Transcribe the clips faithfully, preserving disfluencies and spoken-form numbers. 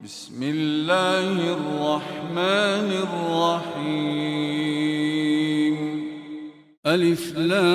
بسم الله الرحمن الرحيم. ألف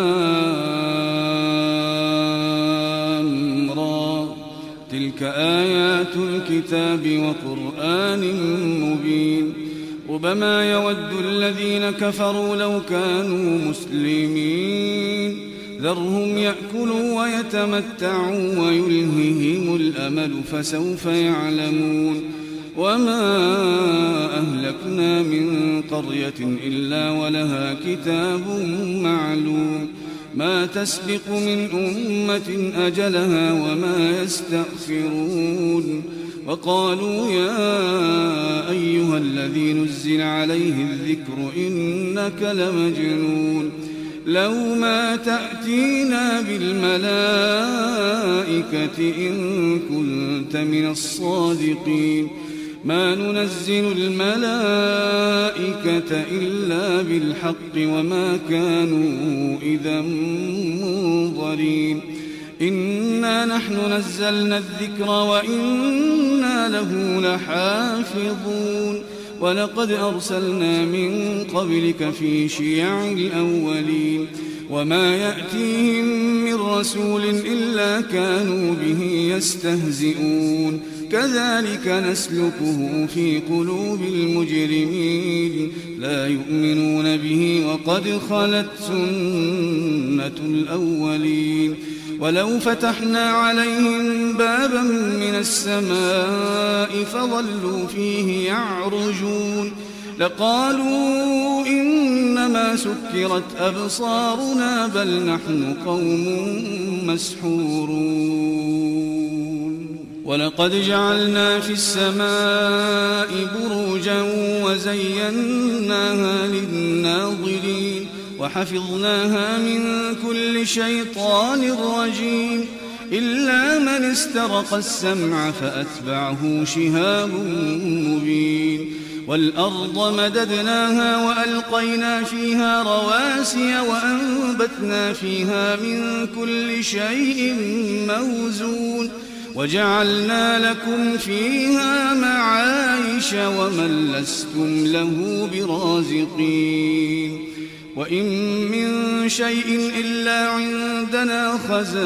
لام را، تلك آيات الكتاب وقرآن مبين. ربما يود الذين كفروا لو كانوا مسلمين، ذرهم يأكلوا ويتمتعوا ويلههم الأمل فسوف يعلمون. وما أهلكنا من قرية إلا ولها كتاب معلوم، ما تسبق من أمة أجلها وما يستأخرون. وقالوا يا أيها الذي نزل عليه الذكر إنك لمجنون، لو ما تأتينا بالملائكة إن كنت من الصادقين، ما ننزل الملائكة إلا بالحق وما كانوا إذا منظرين. إنا نحن نزلنا الذكر وإنا له لحافظون. ولقد أرسلنا من قبلك في شيع الأولين، وما يأتيهم من رسول إلا كانوا به يستهزئون. كذلك نسلكه في قلوب المجرمين، لا يؤمنون به وقد خلت سنة الأولين. ولو فتحنا عليهم بابا من السماء فظلوا فيه يعرجون لقالوا إنما سكرت أبصارنا بل نحن قوم مسحورون. ولقد جعلنا في السماء بروجا وزيناها للناظرين وحفظناها من كل شيطان رجيم، إلا من استرق السمع فأتبعه شهاب مبين. والأرض مددناها وألقينا فيها رواسي وأنبتنا فيها من كل شيء موزون، وجعلنا لكم فيها معايش ومن لستم له برازقين. وإن من شيء إلا عندنا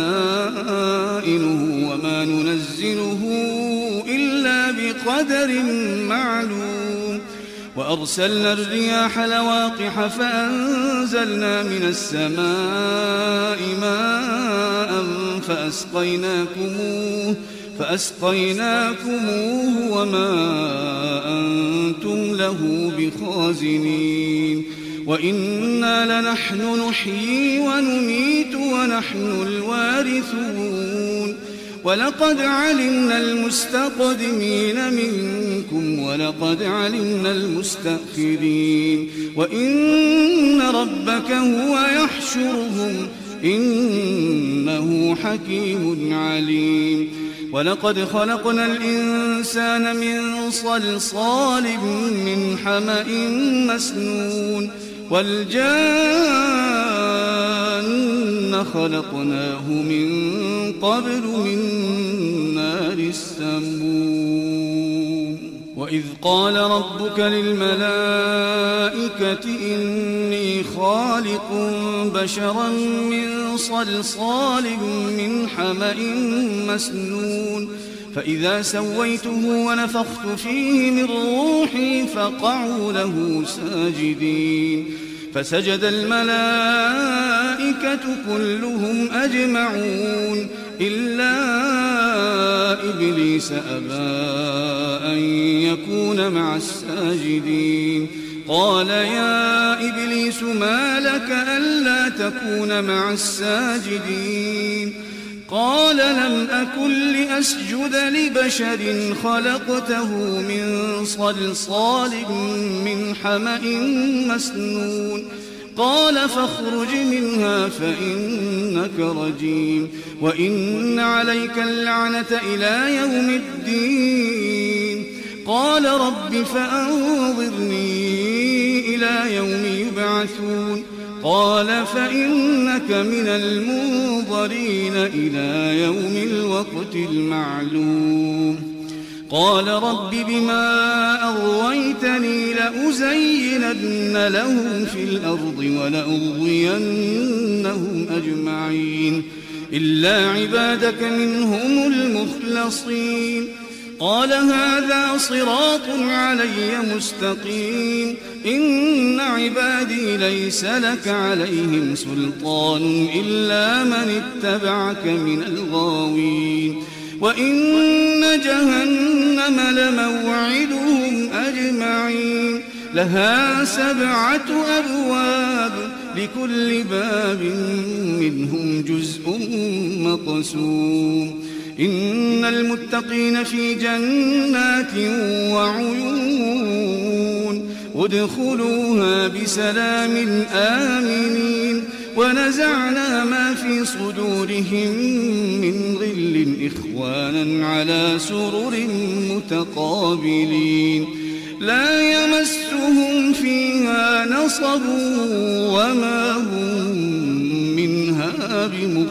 خزائنه وما ننزله إلا بقدر معلوم. وأرسلنا الرياح لواقح فأنزلنا من السماء ماء فأسقيناكموه, فأسقيناكموه وما أنتم له بخازنين. وإنا لنحن نحيي ونميت ونحن الوارثون. ولقد علمنا المستقدمين منكم ولقد علمنا المستأخرين. وإن ربك هو يحشرهم إنه حكيم عليم. ولقد خلقنا الإنسان من صلصال من حمأ مسنون والجان خلقناه من قبل من نار السموم. وإذ قال ربك للملائكة إني خالق بشرا من صلصال من حمأ مسنون فإذا سويته ونفخت فيه من روحي فقعوا له ساجدين. فسجد الملائكة كلهم أجمعون إلا إبليس أبى أن يكون مع الساجدين. قال يا إبليس ما لك ألا تكون مع الساجدين؟ قال لم أكن لأسجد لبشر خلقته من صلصال من حمأ مسنون. قال فاخرج منها فإنك رجيم وإن عليك اللعنة إلى يوم الدين. قال رب فأنظرني إلى يوم يبعثون. قال فإنك من المنظرين إلى يوم الوقت المعلوم. قال رب بما أغويتني لأزينن لهم في الأرض ولأغوينهم أجمعين إلا عبادك منهم المخلصين قال هذا صراط علي مستقيم إن عبادي ليس لك عليهم سلطان إلا من اتبعك من الغاوين وإن جهنم لموعدهم أجمعين لها سبعة أبواب لكل باب منهم جزء مقسوم إن المتقين في جنات وعيون ادخلوها بسلام آمنين ونزعنا ما في صدورهم من غل إخوانا على سرر متقابلين لا يمسهم فيها نصب وما هم منها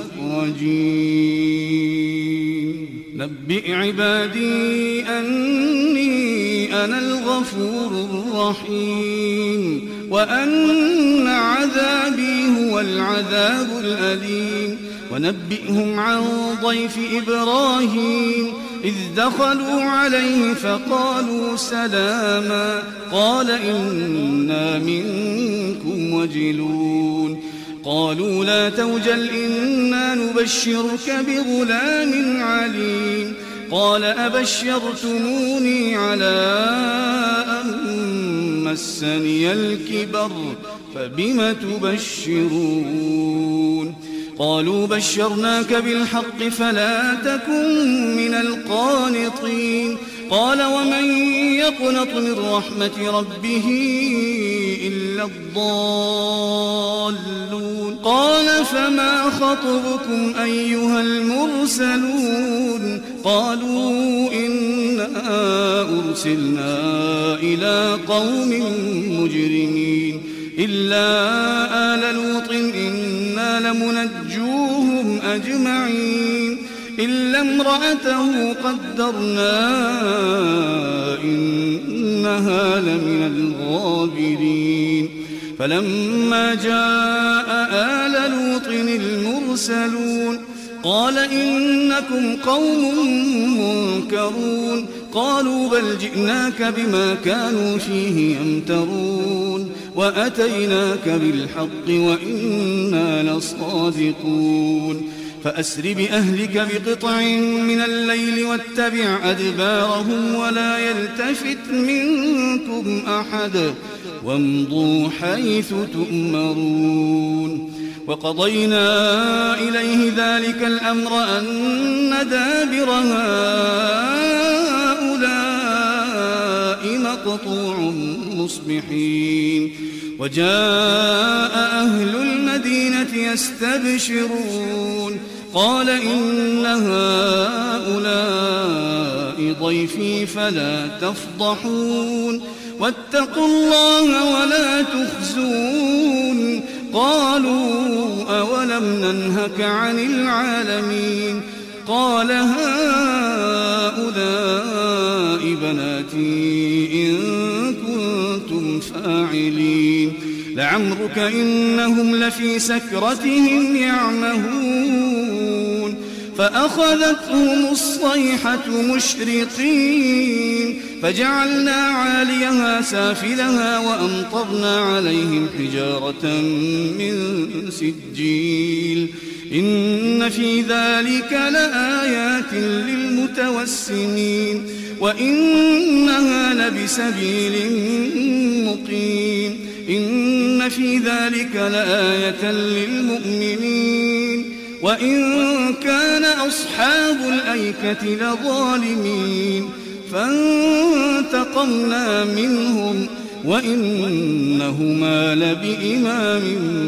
بمخرجين نبئ عبادي أني أنا الغفور الرحيم وأن عذابي هو العذاب الأليم ونبئهم عن ضيف إبراهيم إذ دخلوا عليه فقالوا سلاما قال إنا منكم وجلون قالوا لا توجل إنا نبشرك بغلام عليم قال أبشرتموني على أن مسني الكبر فبم تبشرون قالوا بشرناك بالحق فلا تكن من القانطين قال ومن يقنط من رحمة ربه إلا الضالون قال فما خطبكم أيها المرسلون قالوا إنا أرسلنا إلى قوم مجرمين إلا آل لوط إنا لمنجوهم أجمعين إلا امرأته قدرنا إنها لمن الغابرين فلما جاء آل لوط المرسلون قال إنكم قوم منكرون قالوا بل جئناك بما كانوا فيه يمترون وأتيناك بالحق وإنا لصادقون فأسر بأهلك بقطع من الليل واتبع أدبارهم ولا يلتفت منكم أحد وامضوا حيث تؤمرون وقضينا إليه ذلك الأمر أن دابر هؤلاء مقطوع مصبحين وجاء أهل المدينة يستبشرون قال إن هؤلاء ضيفي فلا تفضحون واتقوا الله ولا تخزون قالوا أولم ننهك عن العالمين قال هؤلاء بناتي إن كنتم فاعلين لعمرك إنهم لفي سكرتهم يعمهون فأخذتهم الصيحة مشرقين فجعلنا عاليها سافلها وأمطرنا عليهم حجارة من سجيل إن في ذلك لآيات للمتوسمين وإنها لبسبيل مقيم إن في ذلك لآية للمؤمنين وإن كان أصحاب الأيكة لظالمين فانتقمنا منهم وإنهما لبإمام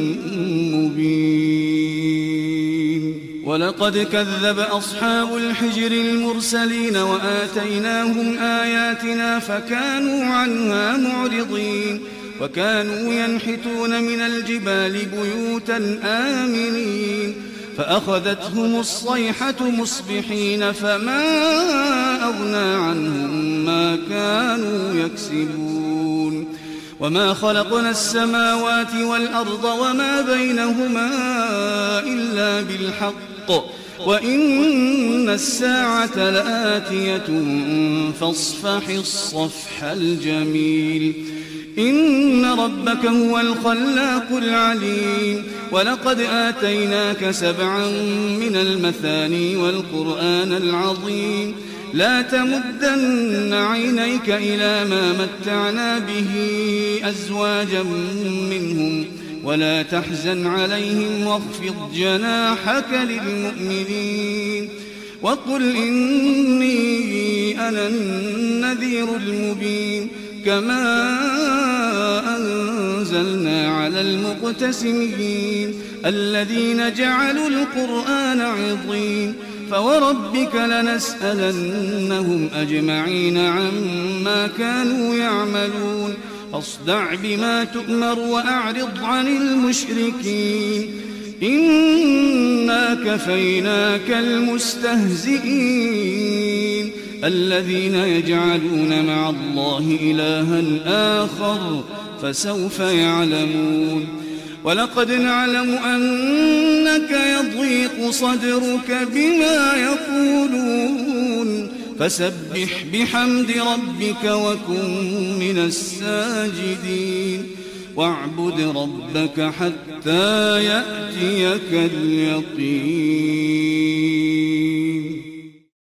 مبين ولقد كذب أصحاب الحجر المرسلين وآتيناهم آياتنا فكانوا عنها معرضين وكانوا ينحتون من الجبال بيوتا آمنين فأخذتهم الصيحة مصبحين فما أغنى عنهم ما كانوا يكسبون وما خلقنا السماوات والأرض وما بينهما إلا بالحق وإن الساعة لآتية فاصفح الصفح الجميل إن ربك هو الخلاق العليم ولقد آتيناك سبعا من المثاني والقرآن العظيم لا تمدن عينيك إلى ما متعنا به أزواجا منهم ولا تحزن عليهم واخفض جناحك للمؤمنين وقل إني أنا النذير المبين كما أنزلنا على المقتسمين الذين جعلوا القرآن عضين فوربك لنسألنهم أجمعين عما كانوا يعملون فاصدع بما تؤمر وأعرض عن المشركين إنا كفيناك المستهزئين الذين يجعلون مع الله إلها آخر فسوف يعلمون ولقد نعلم أنك يضيق صدرك بما يقولون فسبح بحمد ربك وكن من الساجدين واعبد ربك حتى يأتيك اليقين.